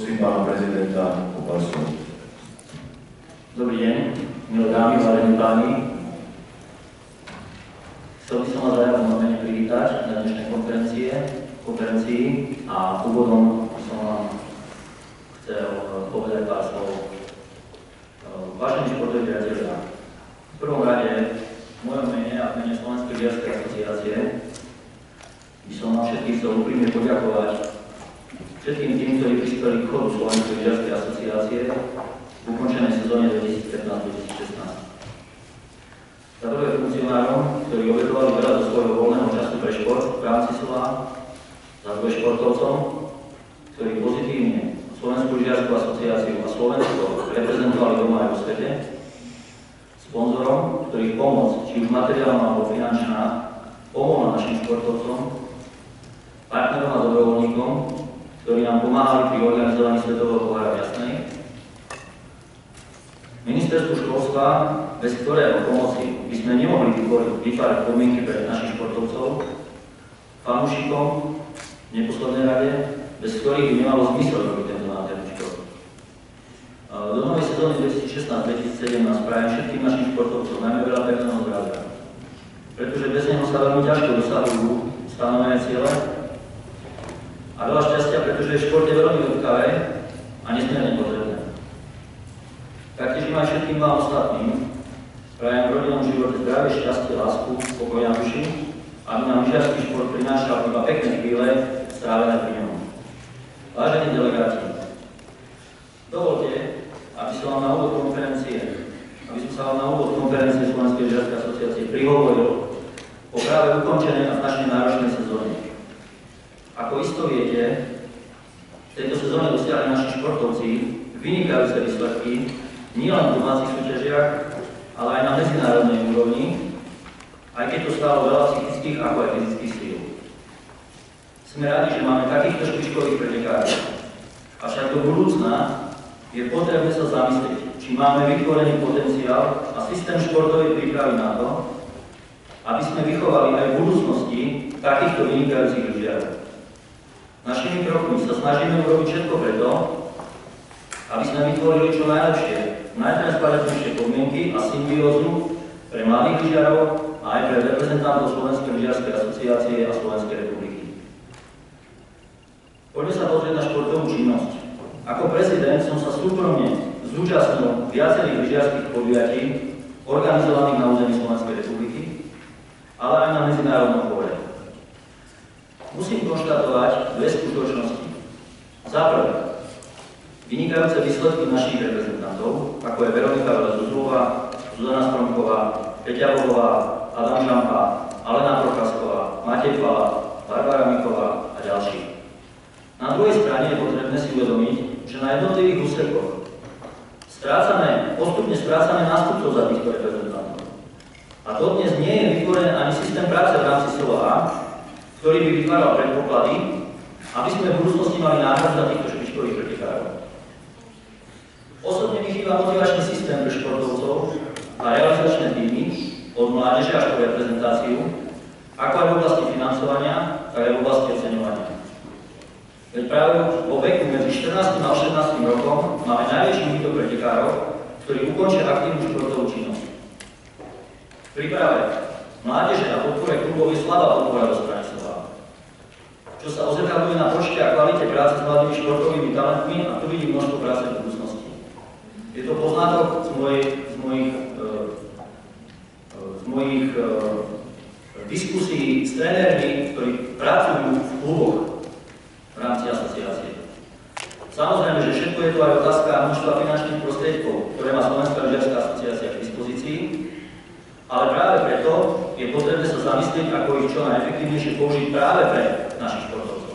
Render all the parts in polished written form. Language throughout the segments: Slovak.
Prosím pána prezidenta o pár slov. Dobrý deň, milé dámy, vážení páni. Chcel by som vás aj v mene privítať na dnešnej konferencii a úvodom by som vám chcel povedať pár slov. Vážení športoví priatelia, v prvom rade v mojom mene a v mene Slovenskej lyžiarskej asociácie by som vám všetkých chcel úprimne poďakovať všetkým tým, ktorí prispeli k chodu Slovenskej lyžiarskej asociácie v ukončenej sezóne 2015-2016. Za prvé funkcionárom, ktorí obetovali veľa do svojho voľného času pre šport v rámci SLA, za druhé športovcom, ktorí pozitívne Slovenskú lyžiarsku asociáciu a Slovensko reprezentovali doma aj vo svete, sponzorom, ktorých pomoc, či už materiálna alebo finančná, pomohla našim športovcom, partnerom a dobrovoľníkom, ktorí nám pomáhali pri organizovaní Svetového pohára v Jasnej, Ministerstvu školstva, bez ktorého pomoci by sme nemohli vytvárať podmienky pre našich športovcov, fanúšikom, v neposlednej rade, bez ktorých by nemalo zmysel robiť tento nádherný šport. Do novej sezóny 2016-2017 prajem všetkým našim športovcom najmä veľa pevného zdravia, pretože bez neho sa veľmi ťažko dosahujú stanovené ciele a veľa šťastia, pretože šport je veľmi ľudkavé a nesmierne potrebné. Taktiež aj všetkým vám ostatným prajem v rodinnom živote zdravie, šťastie, lásku, pokoj na duši, aby nám lyžiarsky šport prinášal iba pekné chvíle strávené pri ňom. Vážení delegáti, dovolte, aby som sa vám na úvod konferencie Slovenskej lyžiarskej asociácie prihovoril o práve ukončenej a značne náročnej sezóne. Ako isto viete, v tejto sezóne dosiahli naši športovci vynikajúce výsledky nielen v domácich súťažiach, ale aj na medzinárodnej úrovni, aj keď to stálo veľa psychických ako aj fyzických síl. Sme radi, že máme takýchto špičkových pretekárov. Avšak do budúcna je potrebné sa zamyslieť, či máme vytvorený potenciál a systém športovej prípravy na to, aby sme vychovali aj v budúcnosti takýchto vynikajúcich lyžiarov. Našimi krokmi sa snažíme urobiť všetko preto, aby sme vytvorili čo najlepšie, najtransparentnejšie podmienky a symbiózu pre mladých lyžiarov a aj pre reprezentantov Slovenskej lyžiarskej asociácie a Slovenskej republiky. Poďme sa pozrieť na športovú činnosť. Ako prezident som sa súkromne zúčastnil viacerých lyžiarskych podujatí organizovaných na území Slovenskej republiky, ale aj na medzinárodnom poli. Musím konštatovať dve skutočnosti. Za prvé, vynikajúce výsledky našich reprezentantov, ako je Veronika Velezuzlová, Zuzana Stromková, Peťa Bohová, Adam Žampa, Alena Procházková, Matej Fala, Barbara Miková a ďalší. Na druhej strane je potrebné si uvedomiť, že na jednotlivých úsekoch postupne strácame nástupcov za týchto reprezentantov. A dodnes nie je vytvorený ani systém práce v rámci SLA, ktorý by vytváral predpoklady, aby sme v budúcnosti mali náhradu za týchto špičkových pretekárov. Osobne mi chýba motivačný systém pre športovcov a realizačné týmy od mládeže až po reprezentáciu, ako aj v oblasti financovania, tak aj v oblasti oceňovania. Veď práve vo veku medzi 14 a 18 rokom máme najväčší úbytok pretekárov, ktorí ukončia aktívnu športovú činnosť. V príprave mládeže a podpore klubov je slabá podpora zo strany SLA, čo sa odzrkadľuje na počte a kvalite práce s mladými športovými talentmi a tu vidím množstvo práce v budúcnosti. Je to poznatok z mojich diskusí s trénermi, ktorí pracujú v kluboch v rámci asociácie. Samozrejme, že všetko je to aj otázka množstva finančných prostriedkov, ktoré má Slovenská lyžiarska asociácia k dispozícii, ale práve preto je potrebné sa zamyslieť, ako ich čo najefektívnejšie použiť práve pre našich športovcov.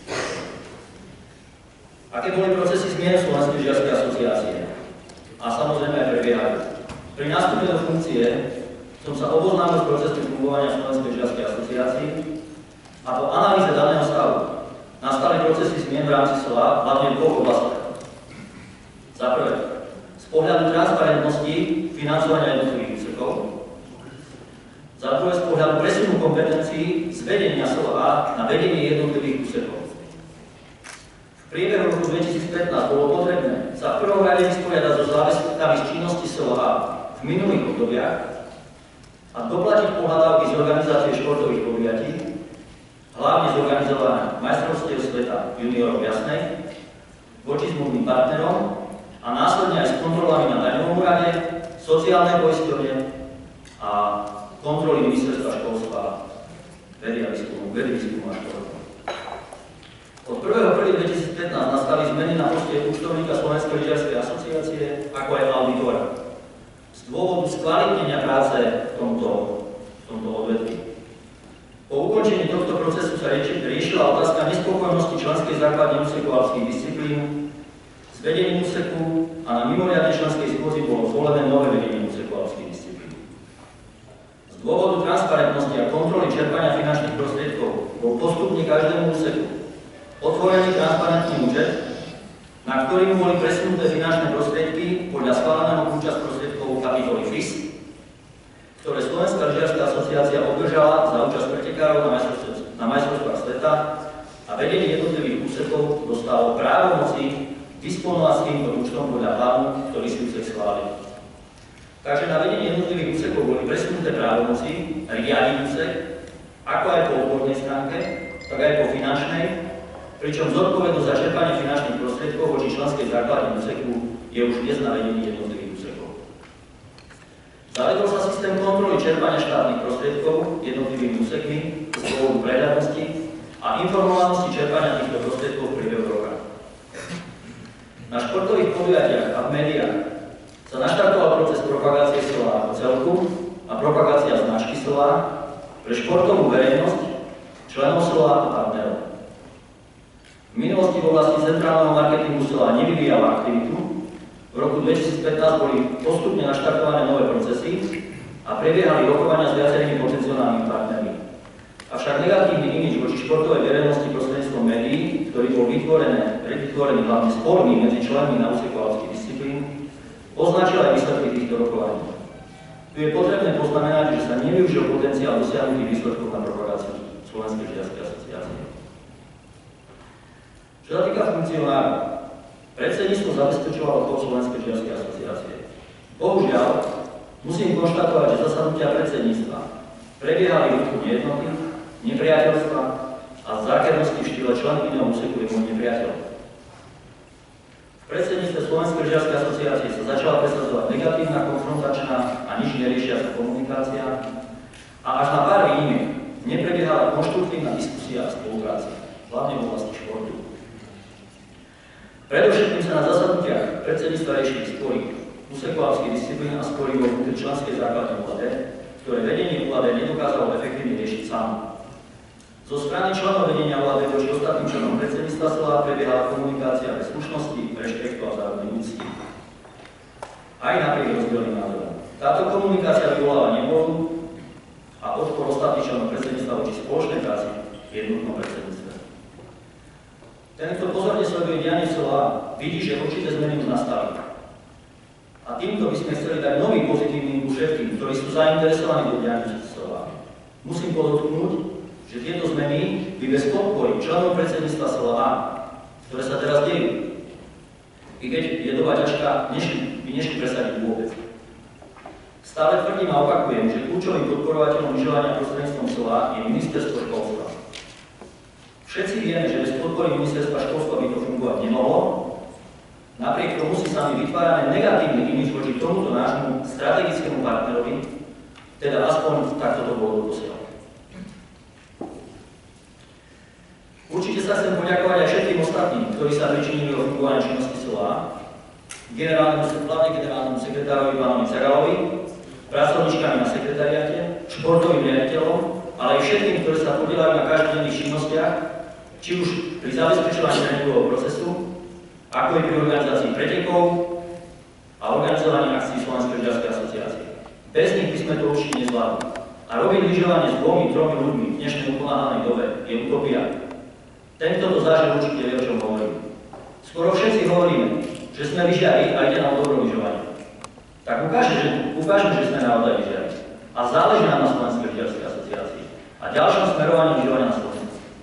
Aké boli procesy zmien Slovenskej lyžiarskej asociácie? A samozrejme aj prebiehajú. Pri nástupe do funkcie som sa oboznámil s procesom fungovania Slovenskej lyžiarskej asociácie a po analýze daného stavu nastali procesy zmien v rámci SLA hlavne v dvoch oblastiach. Za prvé, z pohľadu transparentnosti financovania jednotlivých úsekov, za druhé z pohľadu presunu kompetencií z vedenia SLA na vedenie jednotlivých úsekov. V priebehu roku 2015 bolo potrebné sa v prvom rade vysporiadať so záväzkami z činnosti SLA v minulých obdobiach a doplatiť pohľadávky z organizácie športových podujatí, hlavne z organizovania majstrovstiev sveta juniorov v Jasnej, voči zmluvným partnerom a následne aj s kontrolami na daňovom úrade, sociálnej poisťovne a kontroly ministerstva školstva, vedy výskumu a školstva. Od 1.1.2015 nastali zmeny na poste účtovníka Slovenskej lyžiarskej asociácie, ako aj auditora. Z dôvodu skvalitnenia práce v tomto odvetví. Po ukončení tohto procesu sa riešila otázka nespokojnosti členskej základne úsekovalských disciplín s vedením úseku a na mimoriadnej členskej schôdzi bolo zvolené nové vedenie úsekovalských disciplín. Z dôvodu transparentnosti a kontroly čerpania finančných prostriedkov bol postupne každému úseku otvorený transparentný účet, na ktorý boli presunuté finančné prostriedky podľa schváleného kľúča z prostriedkov kapitoly FIS, ktoré Slovenská lyžiarska asociácia obdržala za účasť pretekárov na majstrovstvách sveta a vedenie jednotlivých úsekov dostalo právomoci disponovať s týmto účtom podľa plánu, ktorý si úsek schválil. Takže na vedenie jednotlivých úsekov boli presunuté právomoci riadiť úsek, ako aj po odbornej stránke, tak aj po finančnej, pričom zodpovednosť za čerpanie finančných prostriedkov voči členskej základne úseku je už dnes na vedení jednotlivých úsekov. Zavedol sa systém kontroly čerpania štátnych prostriedkov jednotlivými úsekmi z dôvodu prehľadnosti a informovanosti čerpania týchto prostriedkov v priebehu roka. Na športových podujatiach a v médiách sa naštartoval proces propagácie SLA ako celku a propagácia značky SLA pre športovú verejnosť, členov SLA a partnerov. V minulosti v oblasti centrálneho marketingu SLA nevyvíjala aktivitu. V roku 2015 boli postupne naštartované nové procesy a prebiehali rokovania s viacerými potenciálnymi partnermi. Avšak negatívny imidž voči športovej verejnosti prostredníctvom médií, ktorý bol vytvorený hlavne spormi medzi členmi na úsekovalských disciplín, označil aj výsledky týchto rokovaní. Tu je potrebné poznamenať, že sa nevyužil potenciál dosiahnutých výsledkov na propagáciu Slovenskej lyžiarskej asociácie. Čo sa týka funkcionárov, predsedníctvo zabezpečovalo chod Slovenskej lyžiarskej asociácie. Bohužiaľ, musím konštatovať, že zasadnutia predsedníctva prebiehali v duchu nejednoty, nepriateľstva a zákernosti v štýle člen iného úseku je môj nepriateľ. V predsedníctve Slovenskej lyžiarskej asociácie sa začala presadzovať negatívna, konfrontačná a nič neriešiaca komunikácia a až na pár výnimiek neprebiehala konštruktívna diskusia a spolupráca, hlavne v oblasti športu. Predovšetkým sa na zasadnutiach predsedníctva riešili spory úsekovalských disciplín a spory vo členskej základne UAD, ktoré vedenie UAD nedokázalo efektívne riešiť samo. Zo strany členov vedenia UAD voči ostatným členom predsedníctva SLA prebiehala komunikácia bez slušnosti, rešpektu a vzájomnej úcty. Aj napriek rozdielnym názorom. Táto komunikácia vyvolala nevôľu a odpor ostatných členov predsedníctva voči spoločnej práci v jednotnom predsedníctve. Ten, kto pozorne sleduje dianie SLA, vidí, že určité zmeny už nastali. A týmto by sme chceli dať nový pozitívny impuls všetkým, ktorí sú zainteresovaní do diania SLA. Musím podotknúť, že tieto zmeny by bez podpory členov predsedníctva SLA, ktoré sa teraz dejú, i keď je doba ťažká, by nešli presadiť vôbec. Stále tvrdím a opakujem, že kľúčovým podporovateľom lyžovania prostredníctvom SLA je ministerstvo školstva. Všetci vieme, že bez podpory ministerstva školstva by to fungovať nemohlo. Napriek tomu si sami vytvárame negatívny imidž voči tomuto nášmu strategickému partnerovi, teda aspoň takto to bolo doposiaľ. Určite sa chcem poďakovať aj všetkým ostatným, ktorí sa pričinili o fungovanie činnosti SLA, hlavne generálnemu sekretárovi pánovi Cagalovi, pracovníčkami na sekretariáte, športovým riaditeľom, ale aj všetkým, ktorí sa podieľajú na každodenných činnostiach, či už pri zabezpečovaní tréningového procesu, ako aj pri organizácii pretekov a organizovaní akcií Slovenskej lyžiarskej asociácie. Bez nich by sme to určite nezvládli. A robiť lyžovanie s 2-3 ľuďmi v dnešnej uponáhlanej dobe je utopia. Ten, kto to zažil, určite vie, o čom hovorím. Skoro všetci hovoríme, že sme lyžiari a ide nám dobro lyžovanie. Tak ukážeme, že sme naozaj lyžiari. A záleží nám na Slovenskej lyžiarskej asociácii a ďalšom smerovaní lyžovania na Slovensku.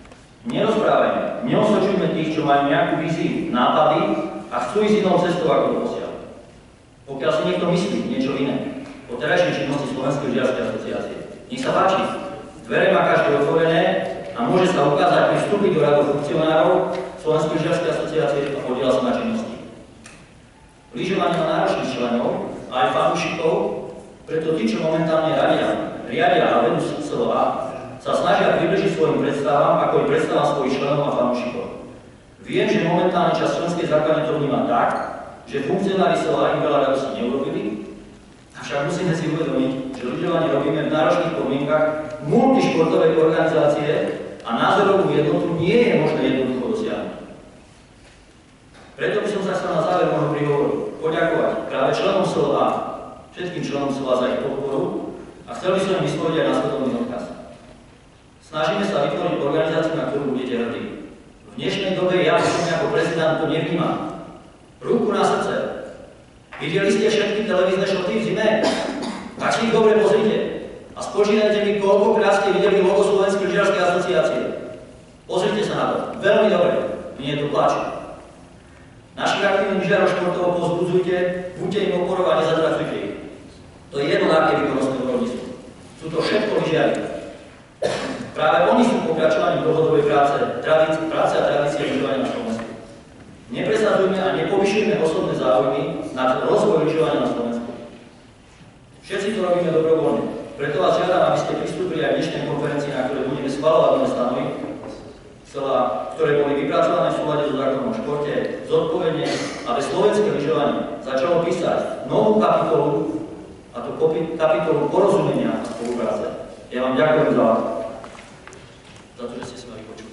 Nerozprávajme, neosočujme tých, čo majú nejakú víziu, nápady a chcú ísť inou cestou ako doposiaľ. Pokiaľ si niekto myslí niečo iné o terajšej činnosti Slovenskej lyžiarskej asociácie, nech sa páči, dvere má každý otvorené a môže sa ukázať pri vstúpiť do radu funkcionárov Slovenskej lyžiarskej asociácie a podielať sa na činnosti. Lyžovanie má náročných členov a aj fanúšikov, preto tí, čo momentálne riadia a vedú SLA, sa snažia približiť svojim predstavám, ako i predstavám svojich členov a fanúšikov. Viem, že momentálne časť členskej základne to vníma tak, že funkcionári SLA im veľa radosti neurobili, avšak musíme si uvedomiť, že lyžovanie robíme v náročných podmienkach multišportovej organizácie a názorovú jednotu nie je možné jednoducho dosiahnuť. Preto by som sa chcel na záver môjho príhovoru poďakovať práve členom SLA, všetkým členom SLA za ich podporu a chcel by som im vysloviť aj následovný odkaz. Snažíme sa vytvoriť organizáciu, na ktorú budete hrdí. V dnešnej dobe ja osobne ako prezident to nevnímam. Ruku na srdce. Videli ste všetky televízne šoty v zime? Tak si ich dobre pozrite. A spočínajte mi, koľkokrát ste videli logo Slovenskej lyžiarskej asociácie. Pozrite sa na to. Veľmi dobre. Mne to plačí. Našich aktívnych lyžiarov športovo povzbudzujte, buďte im oporou a nezatracujte ich. To je jedno, aké výkonnostné úrovni sú. Sú to všetko lyžiari. Práve oni sú pokračovaním dlhodobej práce a tradície lyžovania na Slovensku. Nepresadzujme a nepovyšujme osobné záujmy nad rozvoj lyžovania na Slovensku. Všetci to robíme dobrovoľne. Preto vás žiadam, aby ste pristúpili aj v dnešnej konferencii, na ktorej budeme schvaľovať nové stanovy, ktoré boli vypracované v súlade so zákonom o športe, zodpovedne, aby slovenské lyžovanie začalo písať novú kapitolu, a to kapitolu porozumenia a spolupráce. Ja vám ďakujem za to, že ste si ma vypočuli.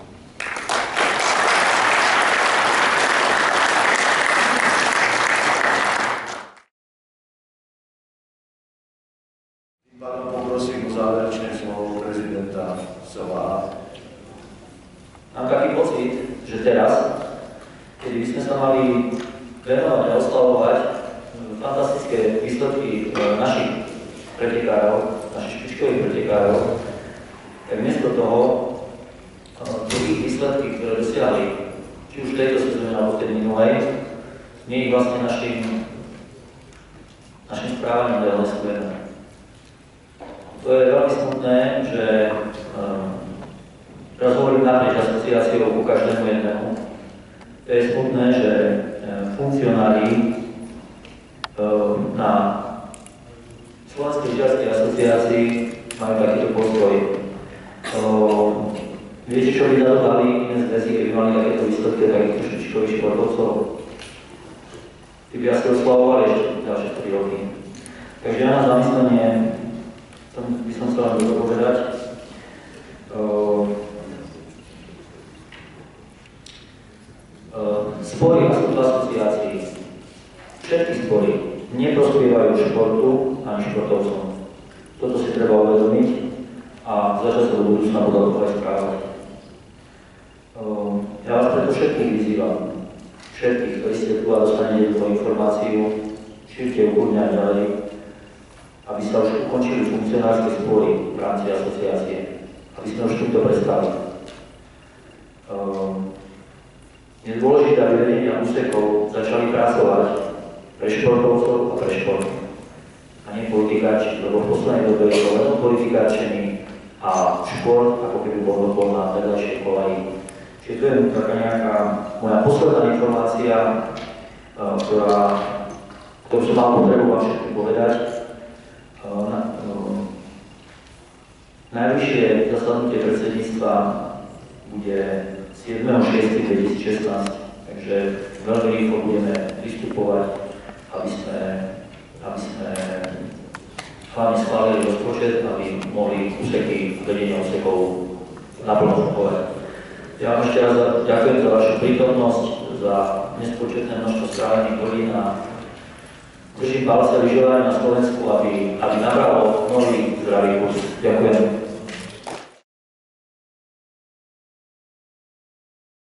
Tým pádom poprosím o záverečné slovo prezidenta SLA. Mám taký pocit, že teraz, kedy by sme sa mali venovať a oslavovať fantastické výsledky našich pretekárov, našich špičkových pretekárov, tak miesto toho ich výsledky, ktoré dosiahli, či už v tejto sezóne alebo v tej minulej, nie ich vlastne našim správaním ďalej sledujeme. To je veľmi smutné, že teraz hovorím naprieč asociáciou ku každému jednému. To je smutné, že funkcionári na Slovenskej lyžiarskej asociácii majú takýto postoj. Viete, čo by na to dali iné zväzy, keby mali takéto výsledky takýchto špičkových športovcov? Tí by asi oslavovali ešte ďalšie 3 roky. Takže ja na zamyslenie, to by som chcel vám povedať. Spory asociácií, všetky spory neprospievajú športu ani športovcom. Toto si treba uvedomiť a začať sa do budúcna podľa toho aj správať. Ja vás preto všetkých vyzývam, všetkých, ktorí ste tu a dostanete túto informáciu, šírte ukurňa ďalej, aby sa už ukončili funkcionárske spory v rámci asociácie, aby sme už týmto prestali. Je dôležité, aby vedenia úsekov začali pracovať pre športovcov a pre šport. A nie politikáči, lebo v poslednej dobe je to len politikáčení a šport ako keby bol na vedľajšej kolaji. Čiže to je taká nejaká moja posledná informácia, ktorú som mal potrebu vám všetkým povedať. Najvyššie zasadnutie predsedníctva bude 7.6.2016, takže veľmi rýchlo budeme vystupovať, aby sme hlavne schválili rozpočet, aby mohli úseky vedenia úsekov naplno fungovať. Ja vám ešte raz ďakujem za vašu prítomnosť, za nespočetné množstvo strávených hodín a držím palce lyžovania na Slovensku, aby nabralo nový zdravý kurz. Ďakujem.